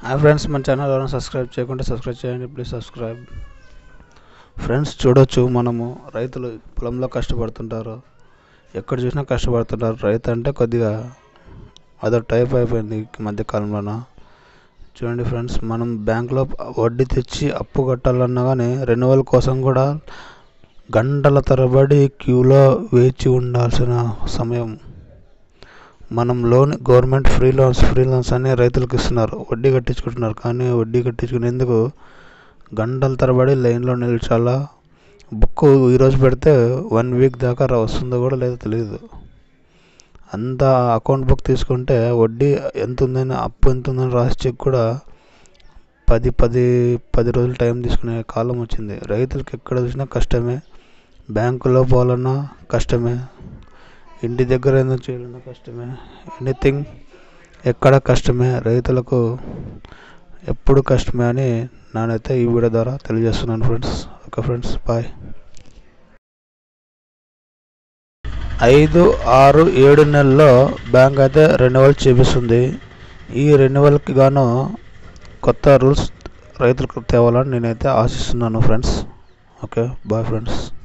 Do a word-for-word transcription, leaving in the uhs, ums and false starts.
Hi friends, మన channel ఎవరైనా subscribe చేయకుంటే సబ్స్క్రైబ్ చేయండి, ప్లీజ్ సబ్స్క్రైబ్. ఫ్రెండ్స్ చూడొచ్చు, మనము రైతులు పొలంలో కష్టపడుతుంటారు, ఎక్కడ చూసినా కష్టపడుతుంటారు. రైతు అంటే కొద్దిగా అదో టైప్ అయిపోయింది ఈ మధ్య కాలంలోన. చూడండి ఫ్రెండ్స్, మనం బ్యాంకులో వడ్డీ తెచ్చి అప్పు కట్టాలన్నా కానీ రెన్యువల్ కోసం కూడా గంటల తరబడి క్యూలో వేచి ఉండాల్సిన సమయం. మనం loan government free loans free loans అని రైతులకు ఇస్తున్నారు, వడ్డీ కట్టించుకుంటున్నారు. కానీ వడ్డీ కట్టించుకునేందుకు గంటల తరబడి లైన్లో నిల్చాలా. బుక్ ఈరోజు పెడితే వన్ వీక్ దాకా వస్తుందో కూడా లేదో తెలియదు. అంత అకౌంట్ బుక్ తీసుకుంటే వడ్డీ ఎంత ఉందని, అప్పు ఎంత ఉందని రాసి చెక్ కూడా పది పది పది రోజులు టైం తీసుకునే కాలం వచ్చింది. రైతులకు ఎక్కడ చూసినా కష్టమే, బ్యాంకులో పోవాలన్నా కష్టమే, ఇంటి దగ్గర ఏదో చేయాలన్నా కష్టమే, ఎనీథింగ్ ఎక్కడ కష్టమే. రైతులకు ఎప్పుడు కష్టమే అని నేనైతే ఈ వీడియో ద్వారా తెలియజేస్తున్నాను ఫ్రెండ్స్. Okay friends, bye. ఐదు ఆరు ఏడు నెలల్లో బ్యాంక్ అయితే రెన్యువల్ చేపిస్తుంది. ఈ రెన్యువల్కి గాను కొత్త రూల్స్ రైతులకు తేవాలని నేనైతే ఆశిస్తున్నాను ఫ్రెండ్స్. Okay, bye friends.